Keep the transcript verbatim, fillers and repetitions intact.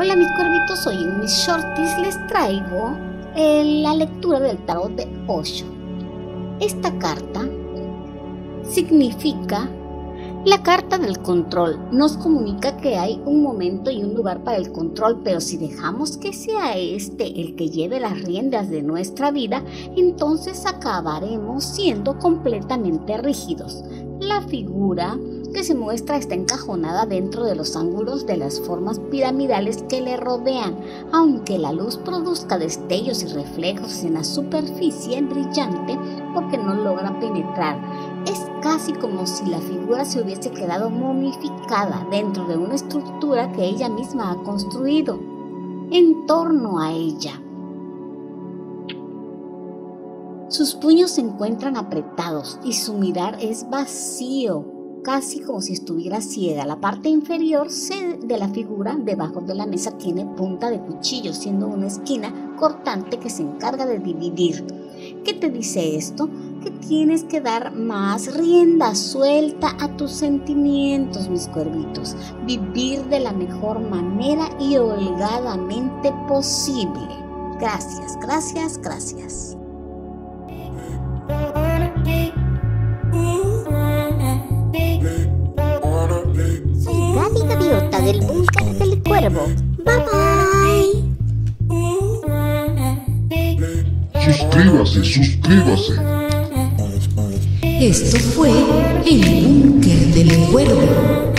Hola mis cuervitos, hoy en mis shorties les traigo eh, la lectura del tarot de Osho. Esta carta significa la carta del control. Nos comunica que hay un momento y un lugar para el control, pero si dejamos que sea este el que lleve las riendas de nuestra vida, entonces acabaremos siendo completamente rígidos. La figura que se muestra está encajonada dentro de los ángulos de las formas piramidales que le rodean, aunque la luz produzca destellos y reflejos en la superficie brillante porque no logra penetrar. Es casi como si la figura se hubiese quedado momificada dentro de una estructura que ella misma ha construido en torno a ella. Sus puños se encuentran apretados y su mirar es vacío, casi como si estuviera ciega. La parte inferior de la figura, debajo de la mesa, tiene punta de cuchillo, siendo una esquina cortante que se encarga de dividir. ¿Qué te dice esto? Que tienes que dar más rienda suelta a tus sentimientos, mis cuervitos. Vivir de la mejor manera y holgadamente posible. Gracias, gracias, gracias. Gaby Gaviota del Búnker del Cuervo. Bye bye. Suscríbase, suscríbase. Esto fue el Búnker del Cuervo.